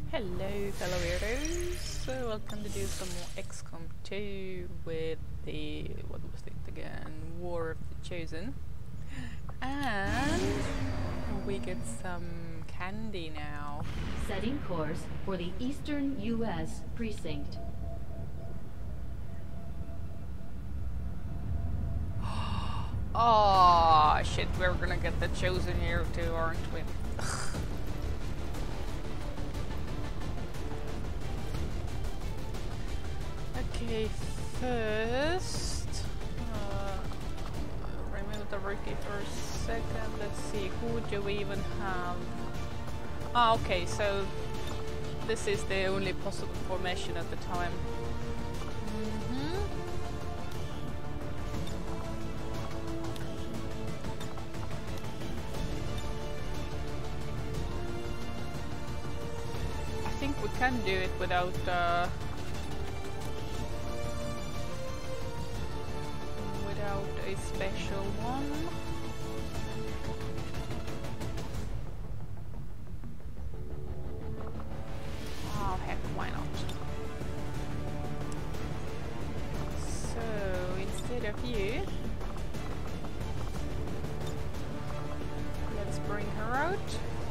Hello fellow weirdos, so welcome to do some more XCOM 2 with the, what was it again, War of the Chosen. And we get some candy now. Setting course for the Eastern U.S. precinct. Oh shit, we're gonna get the Chosen here too, aren't we? Okay, first, remove the rookie for a second. Let's see, who do we even have? Ah, okay, so this is the only possible formation at the time. I think we can do it without a special one. Oh heck, why not? So instead of you, let's bring her out.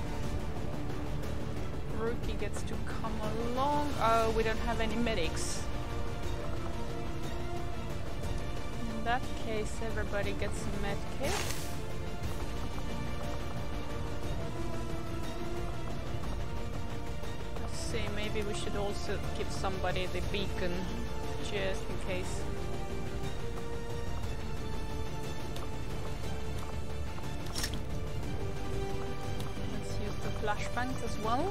Rookie gets to come along. Oh, we don't have any medics. In that case, everybody gets a med kit. Let's see, maybe we should also give somebody the beacon, just in case. Let's use the flashbangs as well.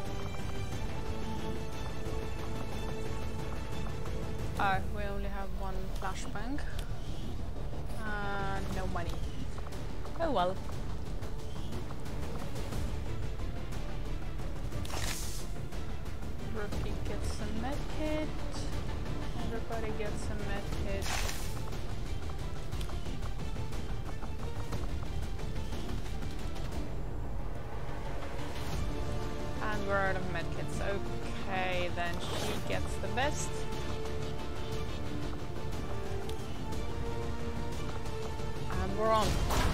We only have one flashbang. No money. Oh well. Rookie gets a med kit. Everybody gets a med kit. And we're out of med kits. Okay, then she gets the best. We're on.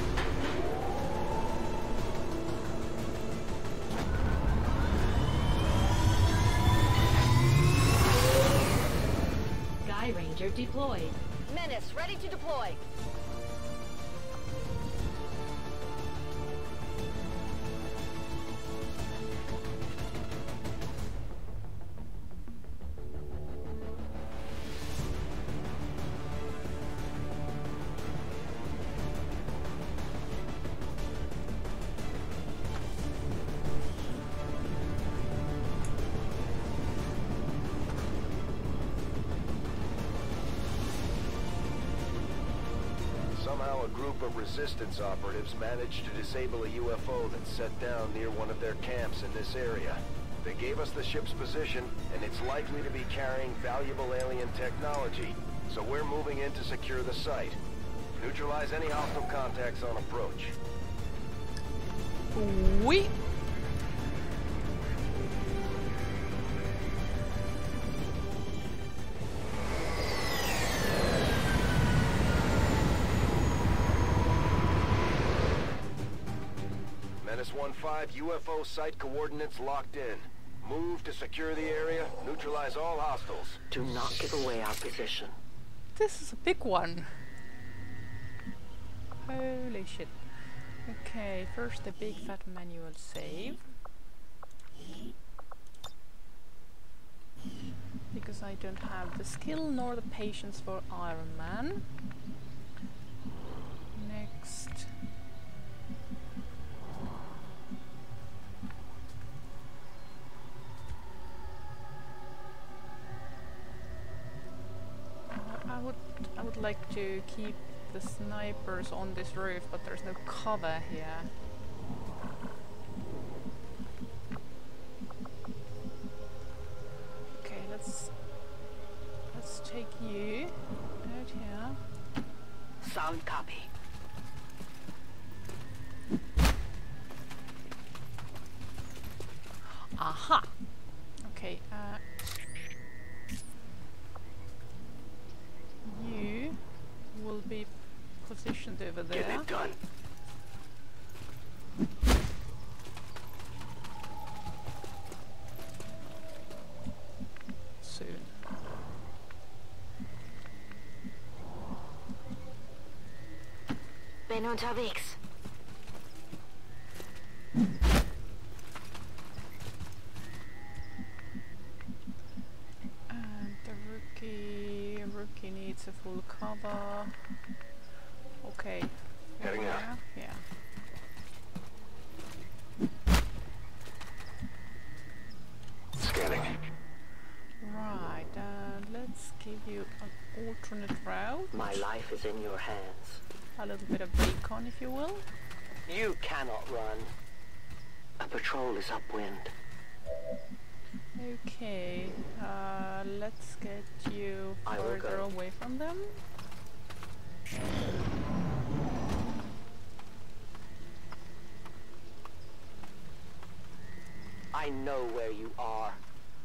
Sky Ranger deployed. Menace, ready to deploy. Somehow a group of resistance operatives managed to disable a UFO that's set down near one of their camps in this area. They gave us the ship's position, and it's likely to be carrying valuable alien technology, so we're moving in to secure the site. Neutralize any hostile contacts on approach. Oui. Menace 1-5, UFO site coordinates locked in. Move to secure the area, neutralize all hostiles. Do not give away our position. This is a big one. Holy shit. Okay, first the big fat manual save. Because I don't have the skill nor the patience for Ironman. Next. I would like to keep the snipers on this roof, but there's no cover here. Okay, let's take you out here. Solid copy. Aha! Okay, you will be positioned over there. Getting it done. Soon. Bin unterwegs. And the rookie needs a full cover. Okay. Heading out. Yeah. Scanning. Right, let's give you an alternate route. My life is in your hands. A little bit of recon, if you will. You cannot run. A patrol is upwind. Okay, let's get you I will further go. away from them. I know where you are.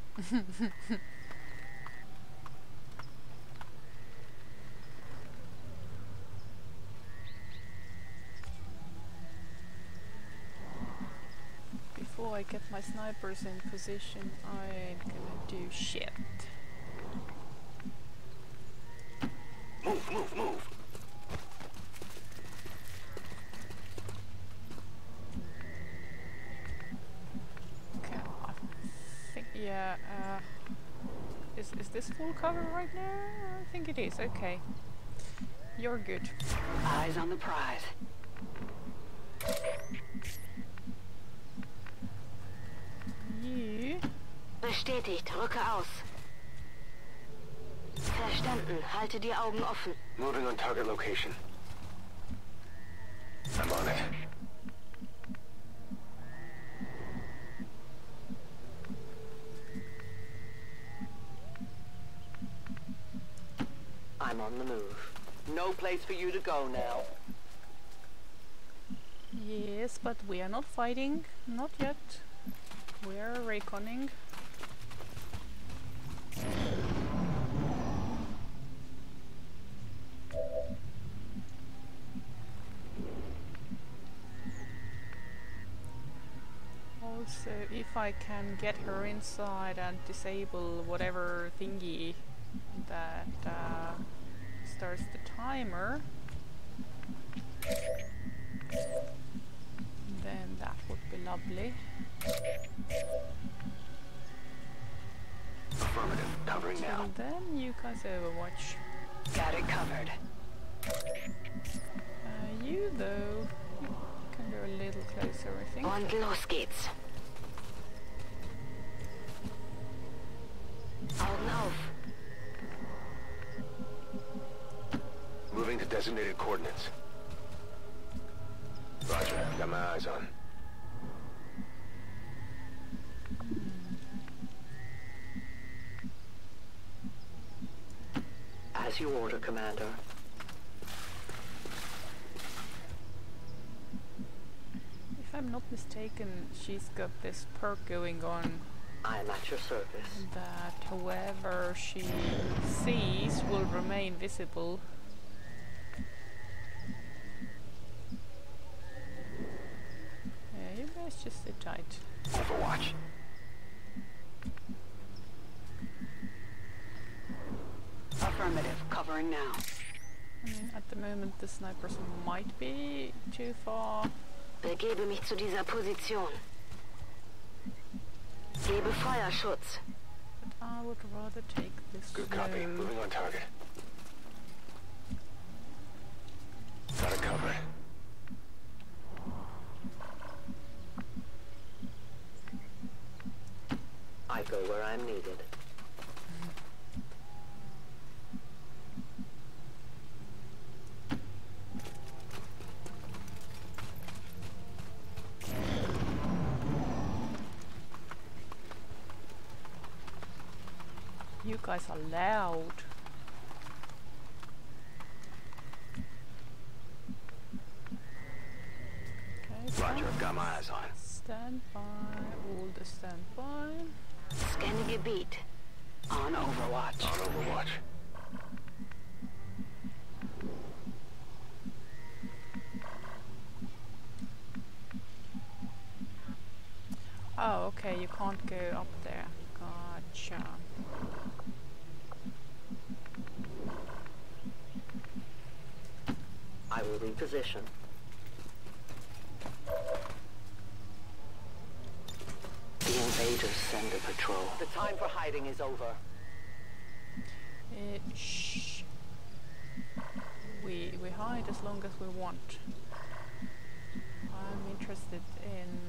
Before I get my snipers in position, I ain't gonna do shit. Move, move, move. Okay, I think, yeah, is this full cover right now? I think it is, okay. You're good. Eyes on the prize. You... Bestätigt, rücke aus. Verstanden, halte die Augen offen. Moving on target location. I'm on it. I'm on the move. No place for you to go now. Yes, but we are not fighting. Not yet. We are reconning. Also, if I can get her inside and disable whatever thingy that starts the timer, then that would be lovely. Affirmative. Covering now. And then you guys overwatch. Got it covered. You though, you can go a little closer, I think. Und los geht's. Augen auf. Moving to designated coordinates. Roger. Got my eyes on. As you order, Commander. If I'm not mistaken, she's got this perk going on I am at your service. that whoever she sees will remain visible. Yeah, you guys just sit tight. Overwatch. Affirmative, covering now. I mean, at the moment the snipers might be too far. Begebe mich zu dieser Position. Gebe Feuerschutz. But I would rather take this Good copy. slow. Moving on target. Got it covered. I go where I'm needed. You guys are loud. Okay, Roger. Got my eyes on. stand by. All the stand by. Scanning Gebiet. On Overwatch. On Overwatch. Oh, okay, you can't go up there. Gotcha. I will reposition. The invaders send a patrol. The time for hiding is over. Shh. We hide as long as we want. I'm interested in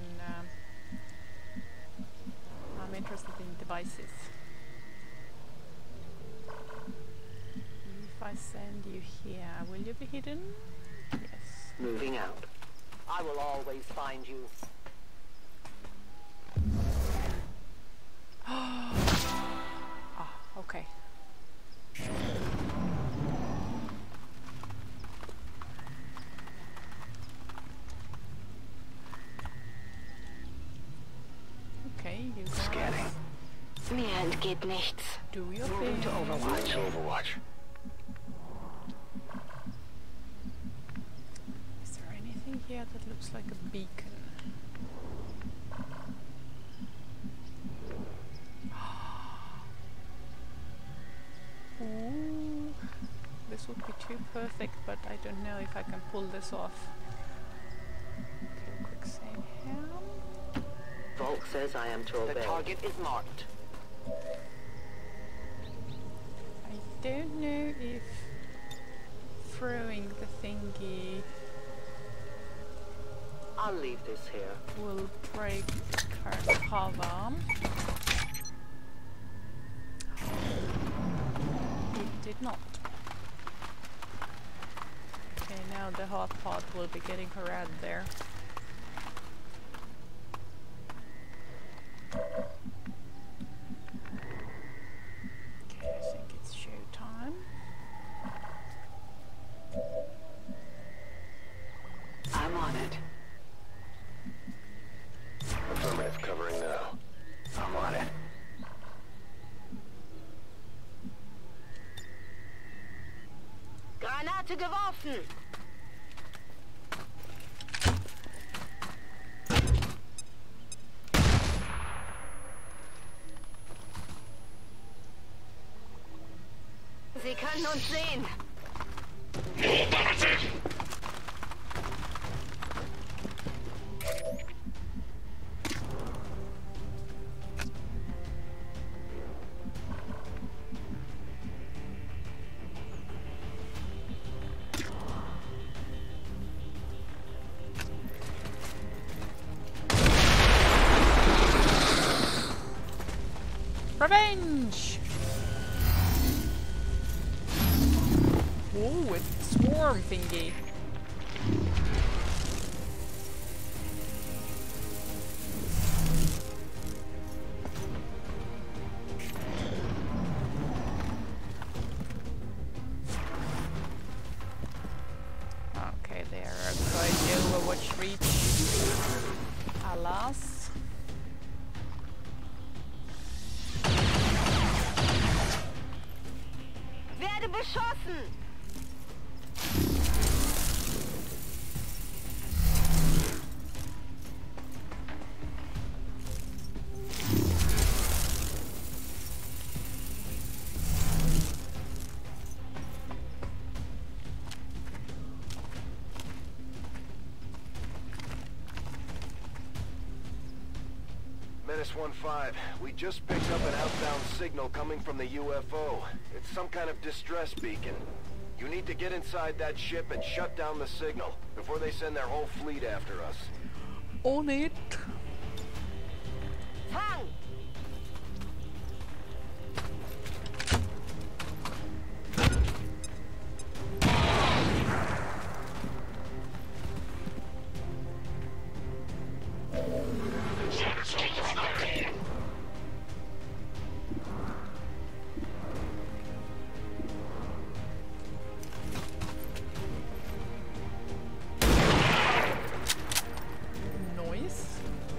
devices. If I send you here, will you be hidden? Yes. Moving out. I will always find you. Ah, okay. Okay, you guys Scanning. Mir entgeht nichts. do your Moving thing. to Overwatch. Overwatch. Is there anything here that looks like a beacon? Ooh, this would be too perfect, but I don't know if I can pull this off. Okay, quick save here. Volk says I am to obey. The target is marked. I don't know if throwing the thingy I'll leave this here. will break her cover. It did not. Okay, now the hot pot will be getting her out there. Okay, I think it's showtime. I'm on it. Affirmative, covering now. I'm on it. Granate geworfen! Sie können uns sehen. Revenge! Whoa, it's a swarm thingy. Okay, they are outside the Overwatch reach. Alas. Werde beschossen! Menace 1-5, we just picked up an outbound signal coming from the UFO. It's some kind of distress beacon. You need to get inside that ship and shut down the signal before they send their whole fleet after us. On it! Fang! Noise.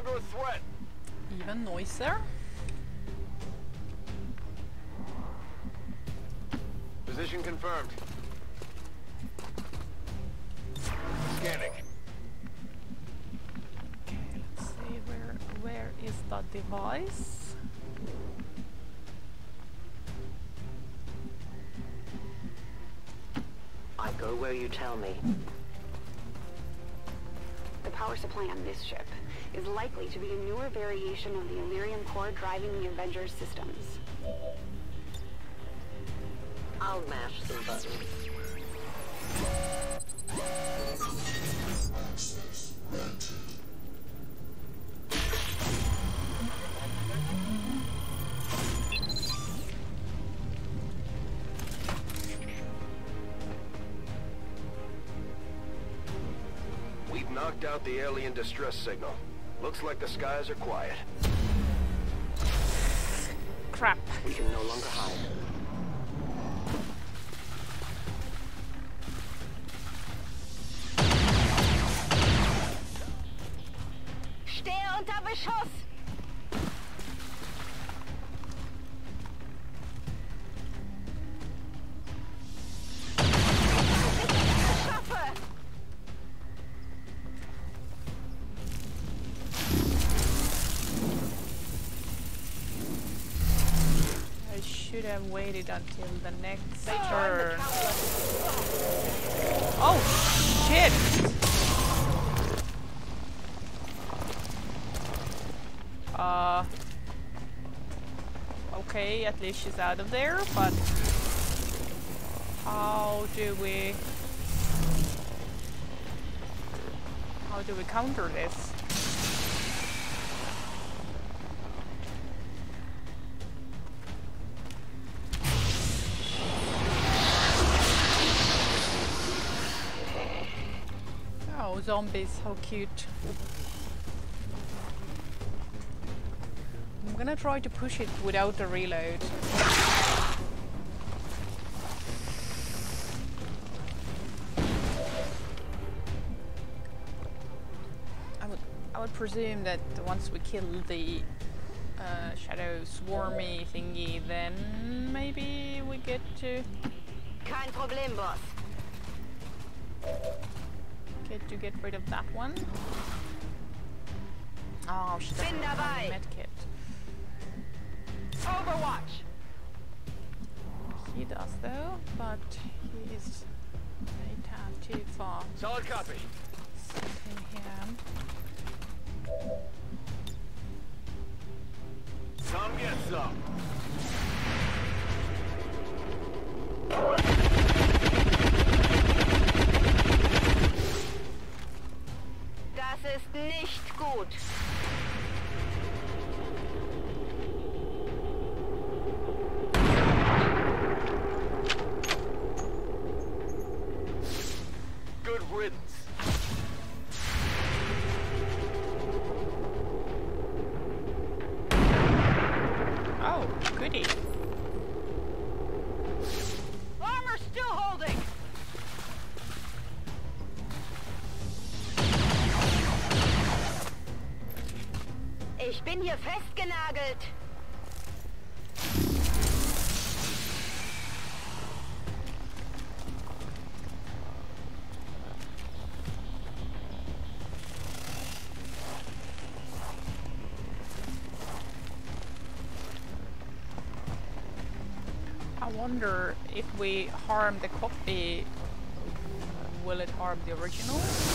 longer a threat. Even noisier. Position confirmed. Scanning. Okay, let's see where is the device? I go where you tell me. The power supply on this ship is likely to be a newer variation of the Illyrium core driving the Avengers systems. I'll mash some buttons. We've knocked out the alien distress signal. Looks like the skies are quiet. Crap. We can no longer hide. Stehe unter Beschuss! Schaffe! I should have waited until the next turn. Oh shit! Okay, at least she's out of there, but how do we counter this? Oh, zombies, how cute. I'm gonna try to push it without a reload. I would presume that once we kill the shadow swarmy thingy, then maybe we get to Kein Problem, Boss. get rid of that one. Oh, she doesn't Bin have a dabei. medkit. Overwatch! He does though, but he's a tad too far. Solid copy. Sitting here. Come get some. Das ist nicht gut. Good riddance. Oh, goody. Armor still holding! Ich bin hier festgenagelt. I wonder if we harm the copy, will it harm the original?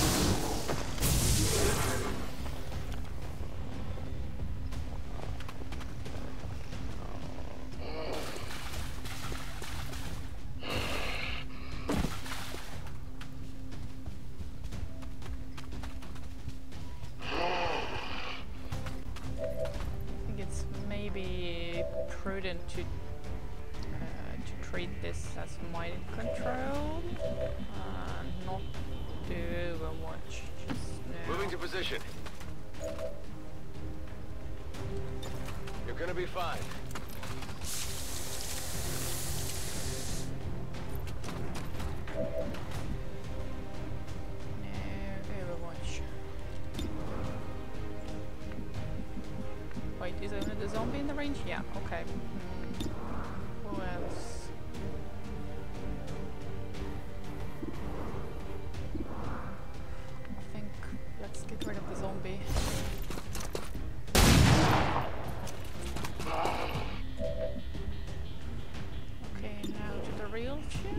I think it's maybe prudent to treat this as mind control and not do overwatch just now. Moving to position. You're gonna be fine. No overwatch. in the range? Yeah, okay. Who else? I think let's get rid of the zombie. Okay, now to the real ship.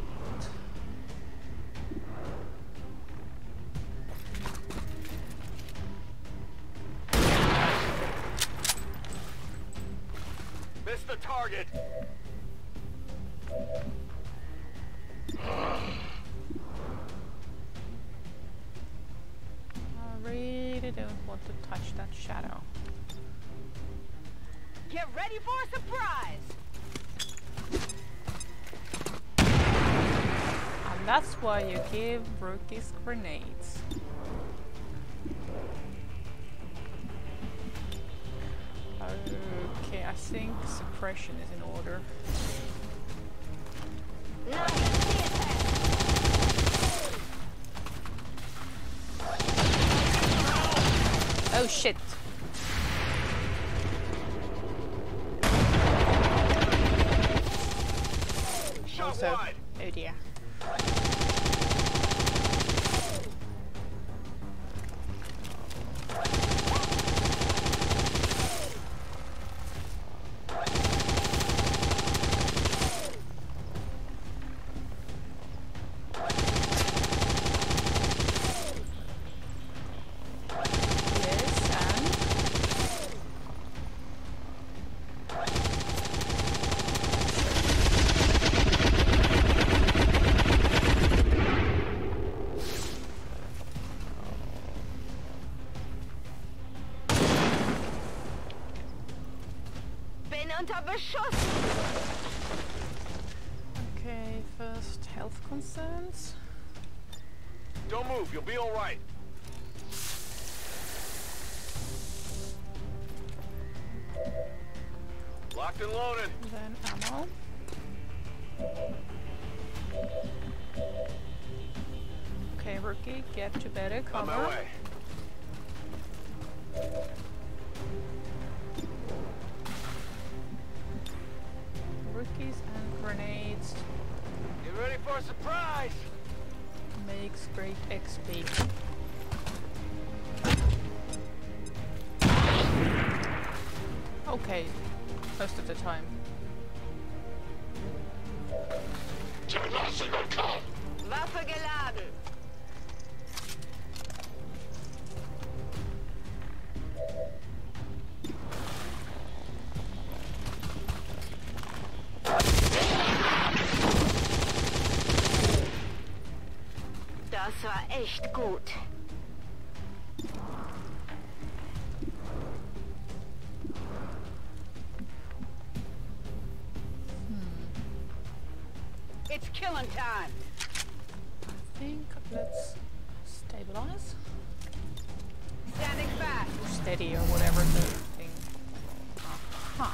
Missed the target. I really don't want to touch that shadow. Get ready for a surprise! And that's why you give rookies grenades. Okay, I think suppression is in order. Oh shit! Shot Also, wide. oh dear. Unter Beschuss! Okay, first health concerns. Don't move, you'll be all right. Locked and loaded. Then ammo. Okay, rookie, get to better cover. On my way. Rookies and grenades Get ready for a surprise. makes great XP. Okay, most of the time. Waffe geladen! Das war echt gut. It's killing time! I think let's stabilize. Standing fast! Steady or whatever the thing. Aha.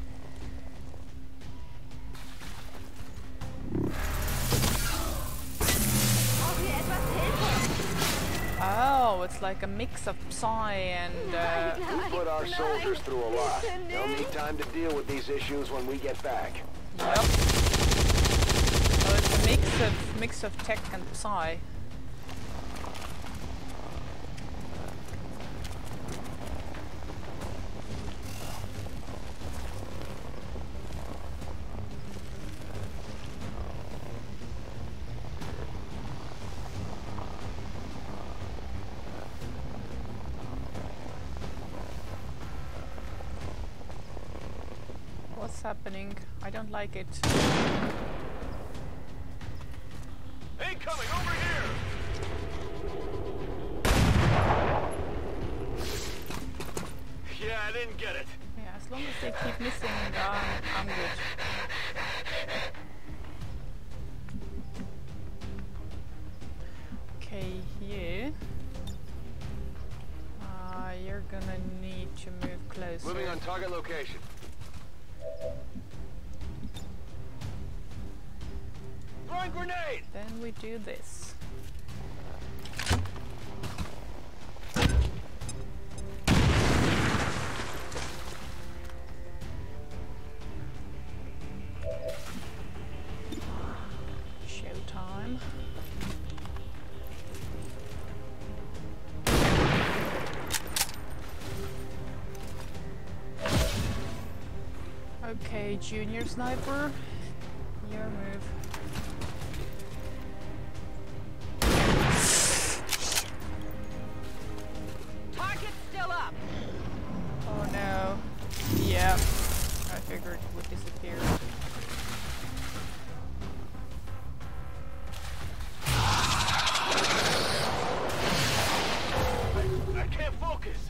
Braucht ihr etwas Hilfe? Oh, it's like a mix of Psy and We put our soldiers through a lot. They'll need time to deal with these issues when we get back. yep. Well, it's a mix of tech and Psy. What's happening? I don't like it. Incoming over here. Yeah, I didn't get it. Yeah, as long as they keep missing, I'm good. Okay, you. You're gonna need to move closer. Moving on target location. Throwing grenade! Then we do this. Okay, junior sniper. Your move. Target's still up. Oh no. Yeah. I figured it would disappear. I can't focus.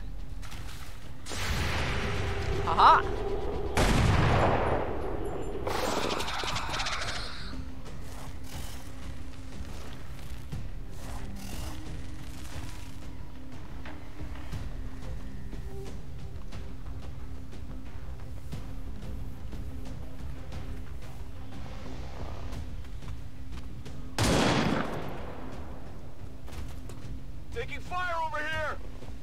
Aha! Taking fire over here!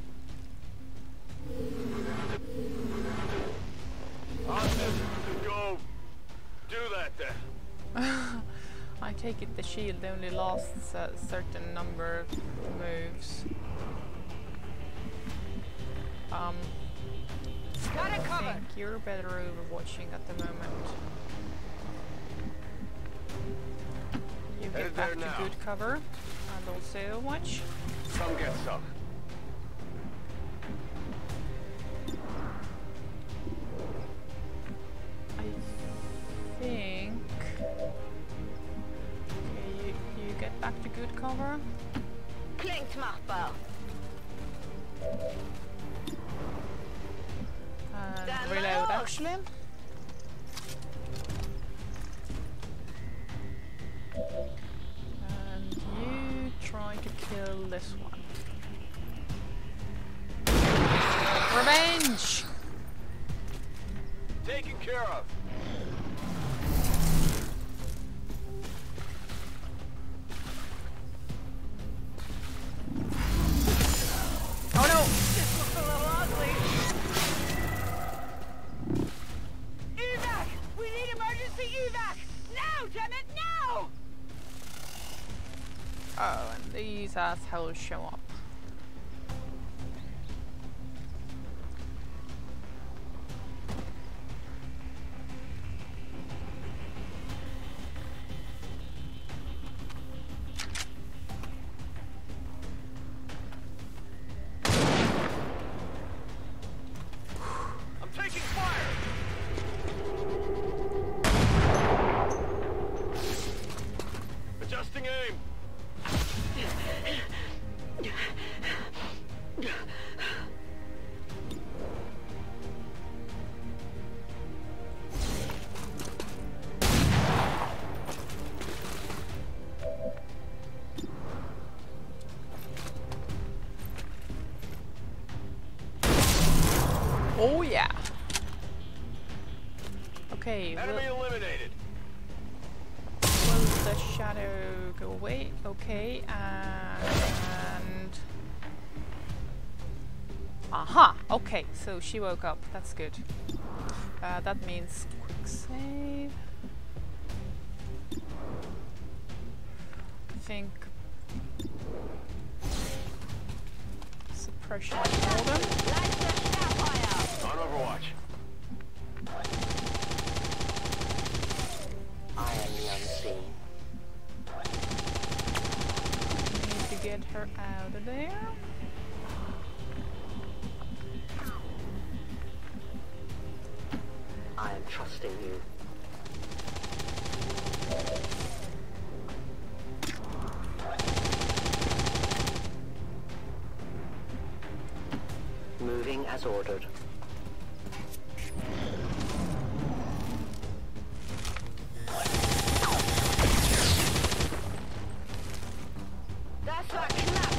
Austin, go do that then. I take it the shield only lasts a certain number of moves. Got it I covered. think you're better overwatching at the moment. You get Headed back there to now. good cover and also watch. Come get some. I think. Okay, you get back to good cover. Klingt machbar. And Then reload load. actually. And you try to kill this one. Revenge! Taken care of. Oh no! This looks a little ugly. Evac! We need emergency evac! Now, damn it, now! Oh, and these assholes show up. I'm taking fire! Adjusting aim. Oh yeah! Okay, Enemy eliminated. will the shadow go away? Okay, and... Aha! Okay, so she woke up. That's good. That means quick save. I think... Suppression of Golden. On Overwatch. I am the unseen. Need to get her out of there. I am trusting you. Moving as ordered. Das war knapp.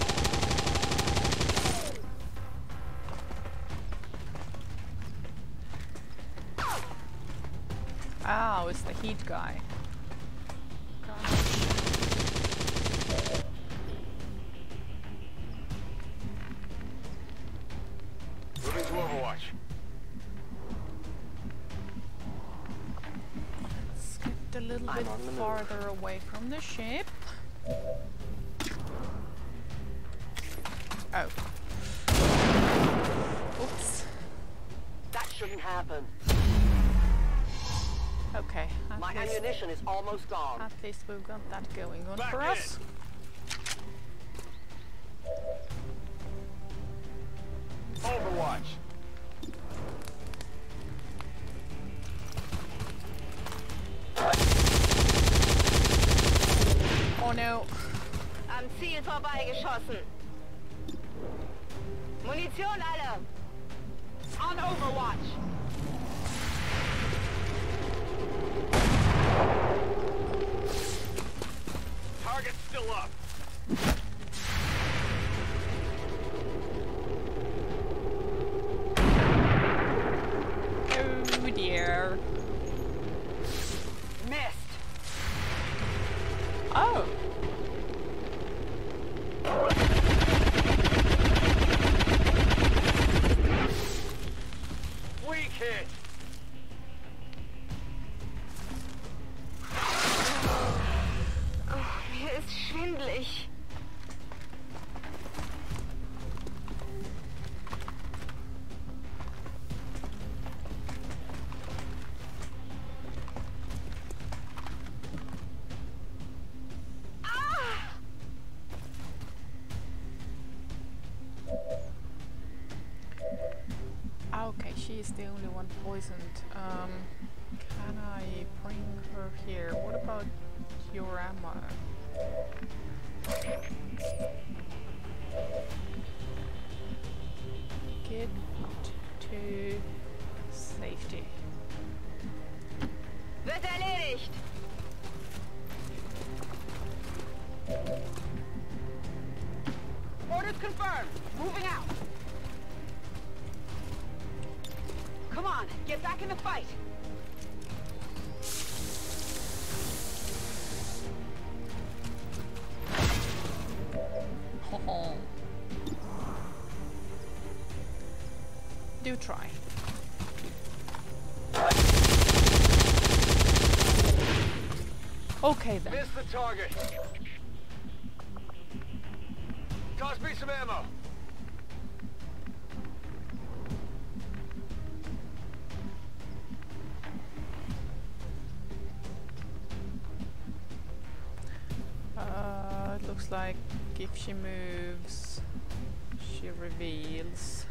Oh, it's the heat guy. Moving to Overwatch. Let's get a little I'm bit on the move. farther away from the ship. Oh. Oops. That shouldn't happen. Okay, My at least, ammunition is almost gone. at least we've got that going on Back for in. us. Overwatch. Oh no. Am Ziel vorbeigeschossen. Munition alle. On Overwatch. Target's still up. Oh dear. Missed. Oh. Weak hit. Oh, mir ist schwindelig. Okay, she is the only one poisoned. Can I bring her here? What about your ammo? Get to safety. Wird erledigt. Orders confirmed. Moving out. Come on, get back in the fight. Do try. Okay then. Missed the target. Toss me some ammo. It looks like if she moves, she reveals.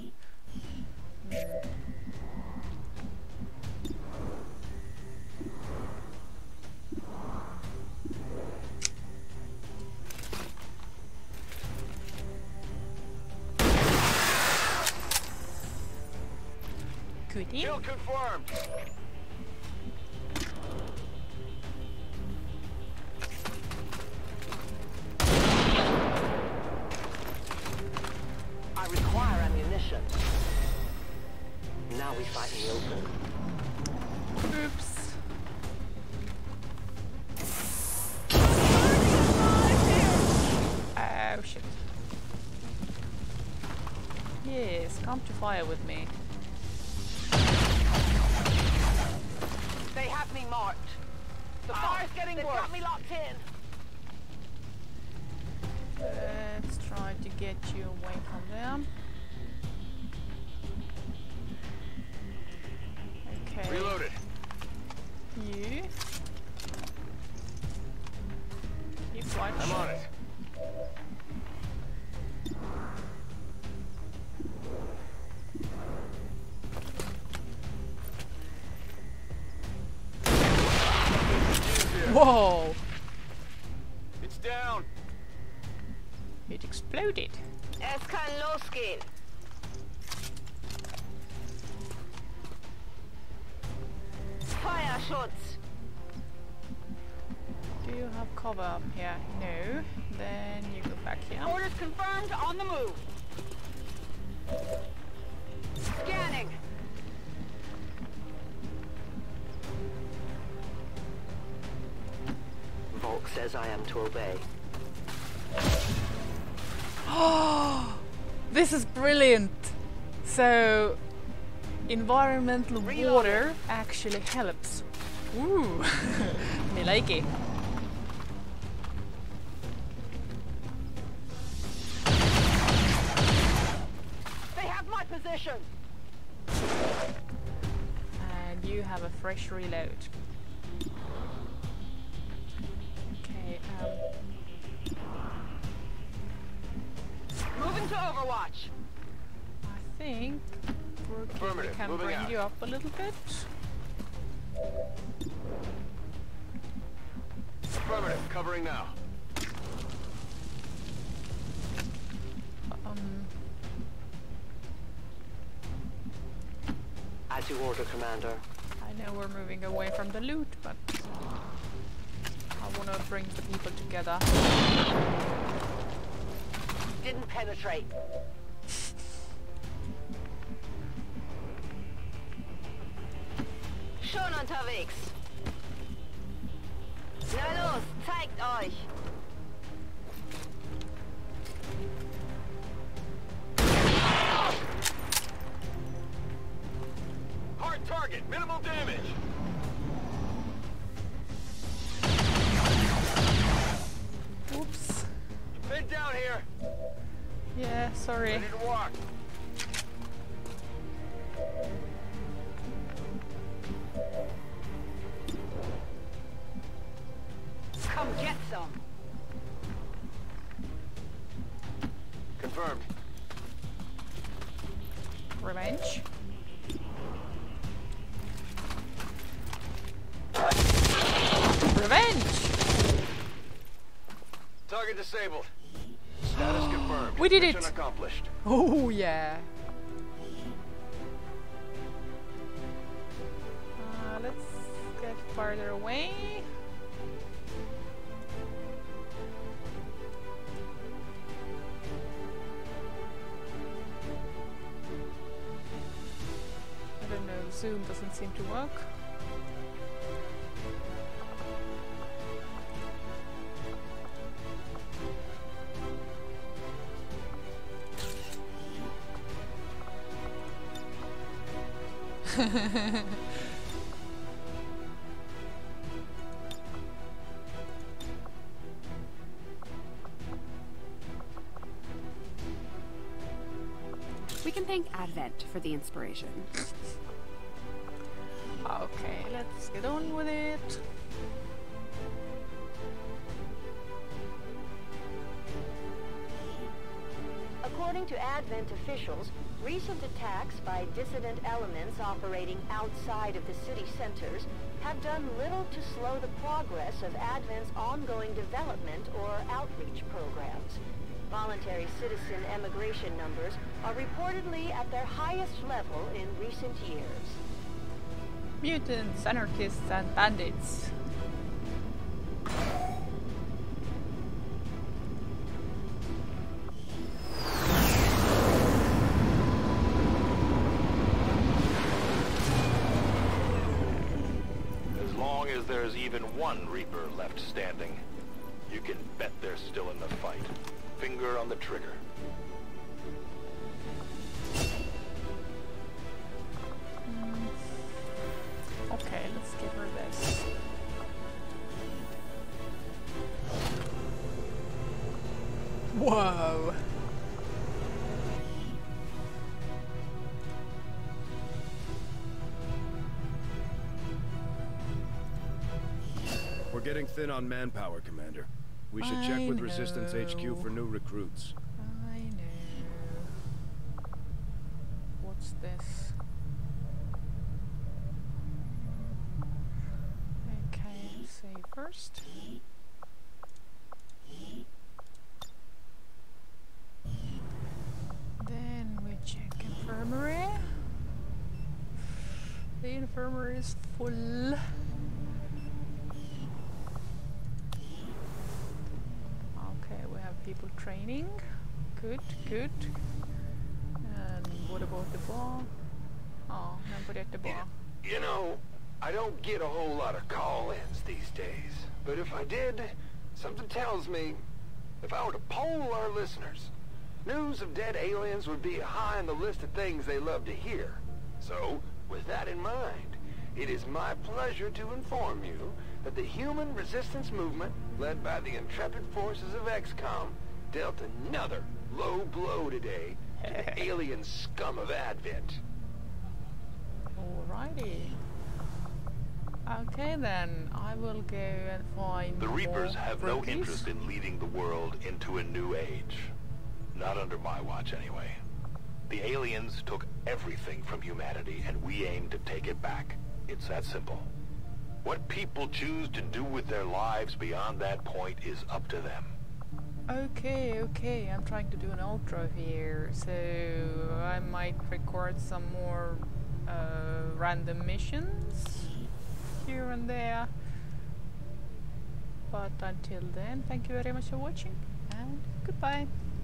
Goodie. Kill confirmed. I require ammunition. Now we fight in the open. Oops. Oh shit. Yes, come to fire with me. They have me marked. The fire's getting worse. They've got me locked in. Let's try to get you away from them. Okay. Reloaded. You. Keep watch. I'm on it. Whoa! It's down. It exploded. Es kann losgehen. Feuerschutz. Do you have cover up here? No. Then you go back here. Orders confirmed, on the move. Scanning. Volk says I am to obey. Oh, this is brilliant. So, environmental water actually helps. Ooh, me like it. They have my position. And you you have a fresh reload. Okay, Moving to Overwatch. I think we Affirmative, can moving bring out. you up a little bit. Affirmative, covering now. As you order, Commander. I know we're moving away from the loot, but I want to bring the people together. Didn't penetrate. Schon unterwegs. Na los, zeigt euch. Hard target, minimal damage. Oops. Head down here. Yeah, sorry. Ready to walk. Come get some. Confirmed. Revenge. Revenge! Target disabled. Status confirmed. We did it. Mission accomplished. Oh yeah. Let's get farther away. I don't know, zoom doesn't seem to work. We can thank Advent for the inspiration. Okay, let's get on with it. According to Advent officials, recent attacks by dissident elements operating outside of the city centers have done little to slow the progress of Advent's ongoing development or outreach programs. Voluntary citizen emigration numbers are reportedly at their highest level in recent years. Mutants, anarchists, and bandits. As long as there's even one Reaper left standing, you can bet they're still in the fight. Finger on the trigger. Okay, let's give her this. Whoa! We're getting thin on manpower, Commander. We should check with Resistance HQ for new recruits. I know. What's this? Okay, save first. Then we check infirmary. The infirmary is full. Okay, we have people training. Good, good. And what about the bar? Oh, nobody at the bar. You know, I don't get a whole lot of call-ins these days. But if I did, something tells me, if I were to poll our listeners, news of dead aliens would be high on the list of things they love to hear. So, with that in mind, it is my pleasure to inform you that the human resistance movement, led by the intrepid forces of XCOM, dealt another low blow today to the alien scum of Advent. Alrighty. Okay then, I will go and find The Reapers more have no brookies. interest in leading the world into a new age. Not under my watch, anyway. The aliens took everything from humanity, and we aim to take it back. It's that simple. What people choose to do with their lives beyond that point is up to them. Okay, I'm trying to do an outro here, so I might record some more random missions here and there. But until then, thank you very much for watching, and goodbye.